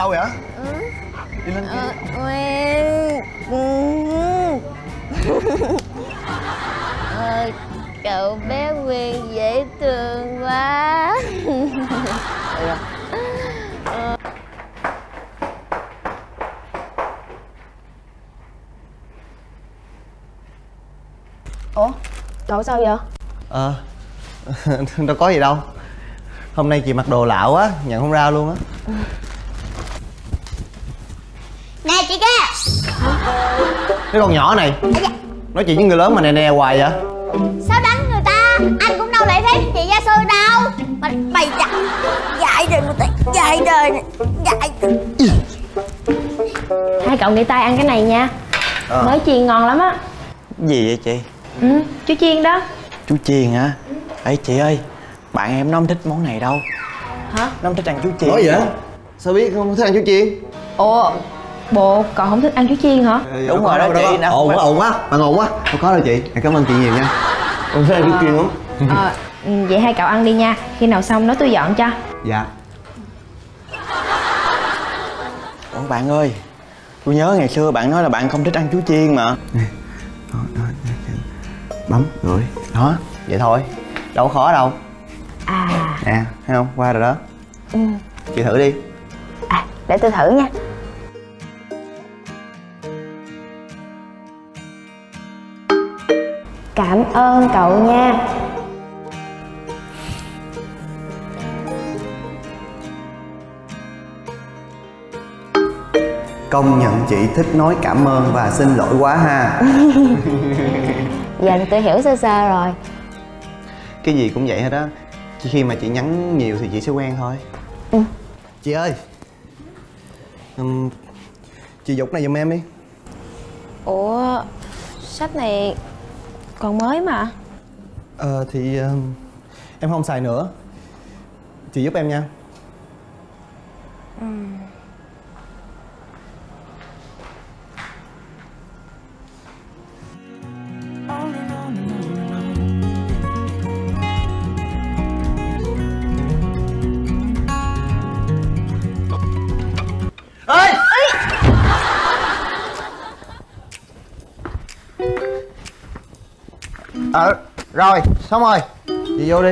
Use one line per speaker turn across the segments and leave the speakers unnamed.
đâu vậy? Đi lên
cậu bé Nguyên dễ thương quá.
Ủa, cậu sao vậy?
Đâu có gì đâu. Hôm nay chị mặc đồ lạ quá, nhận không ra luôn á.
Nè chị kia.
Cái con nhỏ này nói chuyện với người lớn mà nè nè hoài vậy?
Sao đánh người ta? Anh cũng đâu lại thế chị gia sư đâu. Mà mày dạy rồi người ta dạy đời này. Dạy.
Hai cậu nghỉ tay ăn cái này nha. Mới chiên ngon lắm á.
Gì vậy chị?
Chú chiên đó.
Chú chiên hả? Ê chị ơi, bạn em nó không thích món này đâu.
Hả?
Nó không thích ăn chú chiên.
Nói vậy? Sao biết không thích ăn chú chiên?
Ủa, bộ cậu không thích ăn chú chiên hả?
Đúng rồi đó chị.
Ồn quá, bạn ồn quá. Không có đâu chị, cảm ơn chị nhiều nha. Con thích ăn chú chiên không?
Vậy hai cậu ăn đi nha. Khi nào xong nói tôi dọn cho.
Dạ.
Ủa bạn ơi, tôi nhớ ngày xưa bạn nói là bạn không thích ăn chú chiên mà.
Bấm gửi. Đó, vậy thôi. Đâu có khó đâu. Nè, thấy không? Qua rồi đó. Chị thử đi.
Để tôi thử nha. Cảm ơn cậu nha.
Công nhận chị thích nói cảm ơn và xin lỗi quá ha.
Giờ thì tôi hiểu sơ sơ rồi.
Cái gì cũng vậy hết á. Khi mà chị nhắn nhiều thì chị sẽ quen thôi. Chị ơi, chị Dục này giùm em đi.
Ủa, sách này còn mới mà.
Thì em không xài nữa. Chị giúp em nha. Ê! Rồi, xong rồi. Chị vô đi.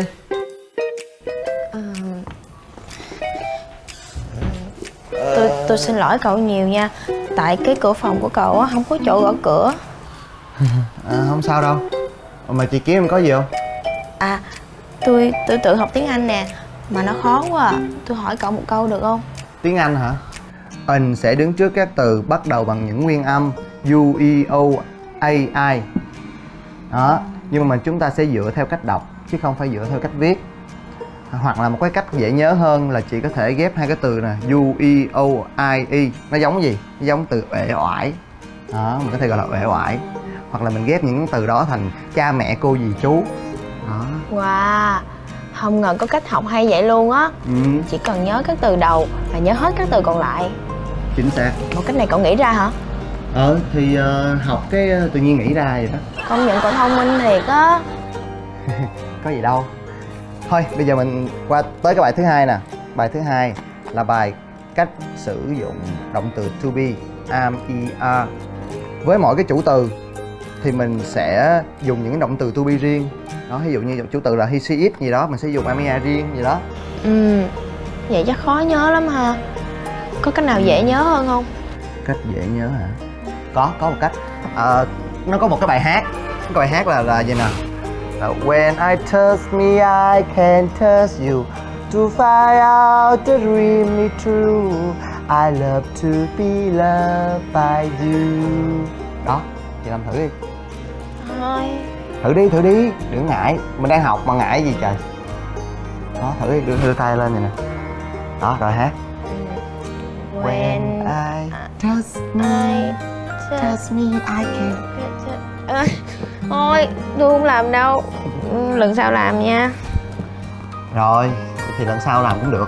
Tôi xin lỗi cậu nhiều nha. Tại cái cửa phòng của cậu á không có chỗ gõ cửa.
Không sao đâu. Mà chị kiếm em có gì không?
Tôi tự học tiếng Anh nè. Mà nó khó quá à. Tôi hỏi cậu một câu được không?
Tiếng Anh hả? Anh sẽ đứng trước các từ bắt đầu bằng những nguyên âm U, E, O, A, I. Đó. Nhưng mà chúng ta sẽ dựa theo cách đọc chứ không phải dựa theo cách viết. Hoặc là một cái cách dễ nhớ hơn là chị có thể ghép hai cái từ nè, U, E, O, I, E. Nó giống gì? Nó giống từ uể oải. Đó, mình có thể gọi là uể oải. Hoặc là mình ghép những từ đó thành cha mẹ cô dì chú. Đó.
Wow, không ngờ có cách học hay vậy luôn á. Chỉ cần nhớ các từ đầu và nhớ hết các từ còn lại.
Chính xác.
Một cách này cậu nghĩ ra hả?
Thì học cái tự nhiên nghĩ ra vậy đó.
Công nhận cậu thông minh thiệt á.
Có gì đâu. Thôi bây giờ mình qua tới cái bài thứ hai nè. Bài thứ hai là bài cách sử dụng động từ to be, am, er. Với mỗi cái chủ từ thì mình sẽ dùng những động từ to be riêng. Đó, ví dụ như chủ từ là he, she, it gì đó, mình sẽ dùng am, er riêng gì đó.
Vậy chắc khó nhớ lắm ha. Có cách nào dễ nhớ hơn không?
Cách dễ nhớ hả? Có một cách. Nó có một cái bài hát. Cái bài hát là gì nè? When I touch me, I can touch you to find out the dream is true. I love to be loved by you. Đó, chị làm thử đi.
Thôi.
Thử đi, đừng ngại. Mình đang học mà ngại gì trời. Đó, thử đi, đưa tay lên vậy nè. Đó, rồi hát. When I touch me, I can.
Thôi, tôi không làm đâu. Lần sau làm nha.
Rồi, thì lần sau làm cũng được.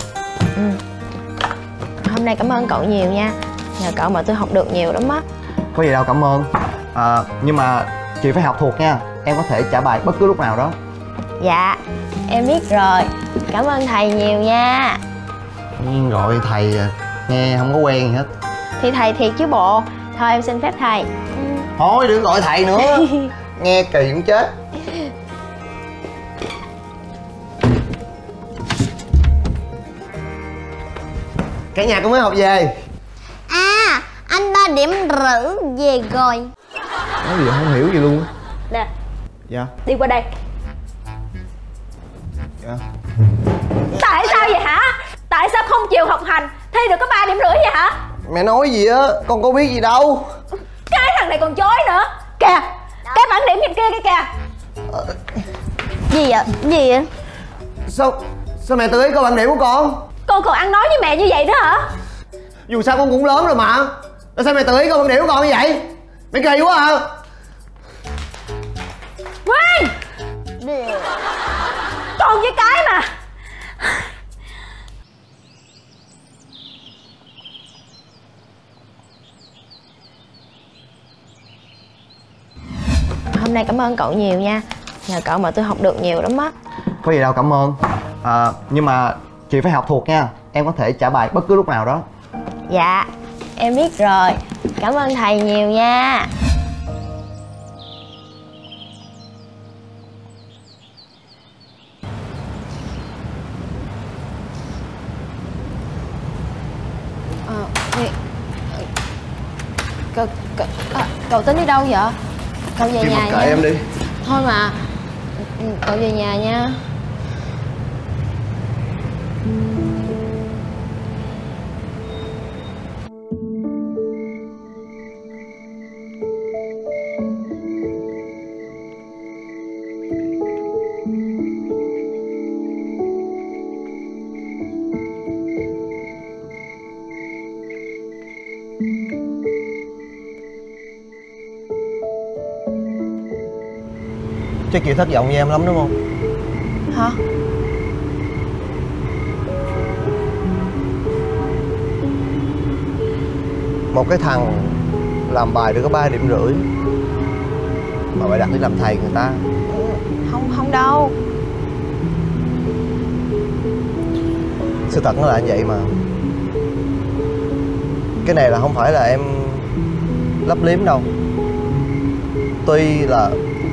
Hôm nay cảm ơn cậu nhiều nha. Nhờ cậu mà tôi học được nhiều lắm á.
Có gì đâu cảm ơn. Nhưng mà chị phải học thuộc nha. Em có thể trả bài bất cứ lúc nào đó.
Dạ, em biết rồi. Cảm ơn thầy nhiều nha.
Rồi thầy Nghe không có quen gì hết.
Thì thầy thiệt chứ bộ. Thôi em xin phép thầy.
Thôi đừng gọi thầy nữa. Nghe kỳ cũng chết. Cả nhà con mới học về.
À, anh 3 điểm rưỡi về rồi.
Nói gì không hiểu gì luôn.
Nè,
Dạ.
đi qua đây.
Dạ.
Tại sao vậy hả? Tại sao không chịu học hành, thi được có 3 điểm rưỡi vậy hả?
Mẹ nói gì á, con có biết gì đâu.
Cái thằng này còn chối nữa. Kìa, cái bảng điểm nhìn kia kìa.
Gì vậy? Gì vậy?
Sao mẹ tự ý coi bằng điểm của con?
Con còn ăn nói với mẹ như vậy nữa hả?
Dù sao con cũng lớn rồi mà. Tại sao mẹ tự ý coi bằng điểm của con như vậy? Mẹ kỳ quá à.
Nguyên, con với cái mà.
Hôm nay cảm ơn cậu nhiều nha. Nhờ cậu mà tôi học được nhiều lắm á.
Có gì đâu cảm ơn. Nhưng mà chị phải học thuộc nha. Em có thể trả bài bất cứ lúc nào đó.
Dạ, em biết rồi. Cảm ơn thầy nhiều nha. Cậu tính đi đâu vậy? Cậu về
Chị
nhà
mặc
nha.
kệ em đi.
Thôi mà, cậu về nhà nha.
Chắc chị thất vọng với em lắm đúng không?
Hả?
Một cái thằng làm bài được có 3 điểm rưỡi mà phải đặt đi làm thầy người ta.
Không đâu.
Sự thật nó là như vậy mà. Cái này là không phải là em lấp liếm đâu. Tuy là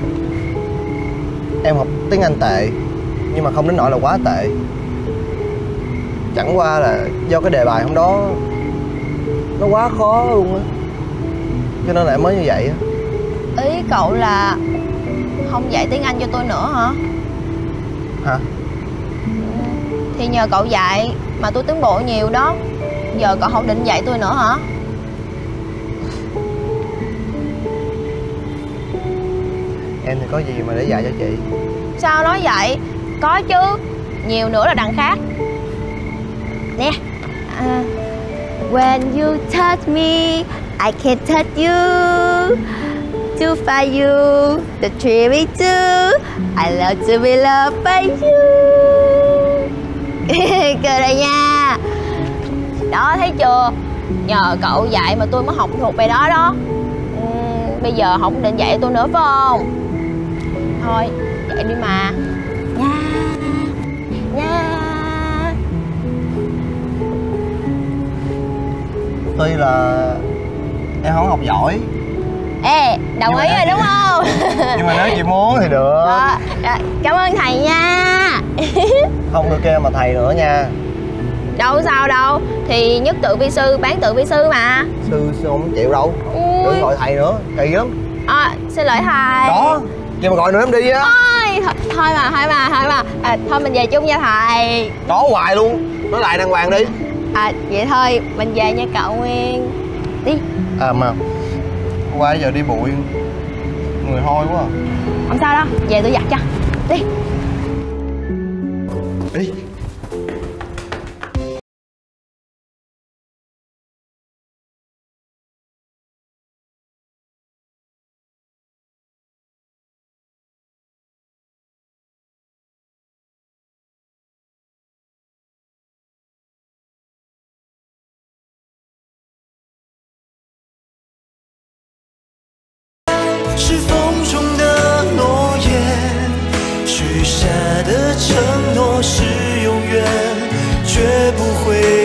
em học tiếng Anh tệ nhưng mà không đến nỗi là quá tệ. Chẳng qua là do cái đề bài hôm đó nó quá khó luôn á, cho nên là em mới như vậy á.
Ý cậu là không dạy tiếng Anh cho tôi nữa hả?
Hả?
Thì nhờ cậu dạy mà tôi tiến bộ nhiều đó. Giờ cậu không định dạy tôi nữa hả?
Em thì có gì mà để dạy cho chị.
Sao nói vậy? Có chứ. Nhiều nữa là đằng khác. Nè. When you touch me, I can touch you. To find you, the tree we do. I love to be loved by you. Cười đây nha. Đó thấy chưa? Nhờ cậu dạy mà tôi mới học thuộc bài đó đó. Bây giờ không định dạy tôi nữa phải không? Thôi, dạy đi mà. Nha. Nha.
Tuy là em không học giỏi.
Ê, đồng ý rồi đúng không?
Nhưng mà nếu chị muốn thì được.
Cảm ơn thầy nha.
Không được kêu mà thầy nữa nha.
Đâu sao đâu. Thì nhất tự vi sư, bán tự vi sư mà.
Sư không chịu đâu. Đừng gọi thầy nữa, kỳ lắm.
Xin lỗi thầy.
Đó, kêu mà gọi nữa em đi á.
Thôi mà. Thôi mình về chung nha thầy.
Đó hoài luôn, nói lại đàng hoàng đi.
Vậy thôi, mình về nha cậu Nguyên. Đi.
Mà qua giờ đi bụi người hôi quá à.
Không sao đâu, về tôi giặt cho. Đi.
Đi.
是风中的诺言，许下的承诺是永远，绝不会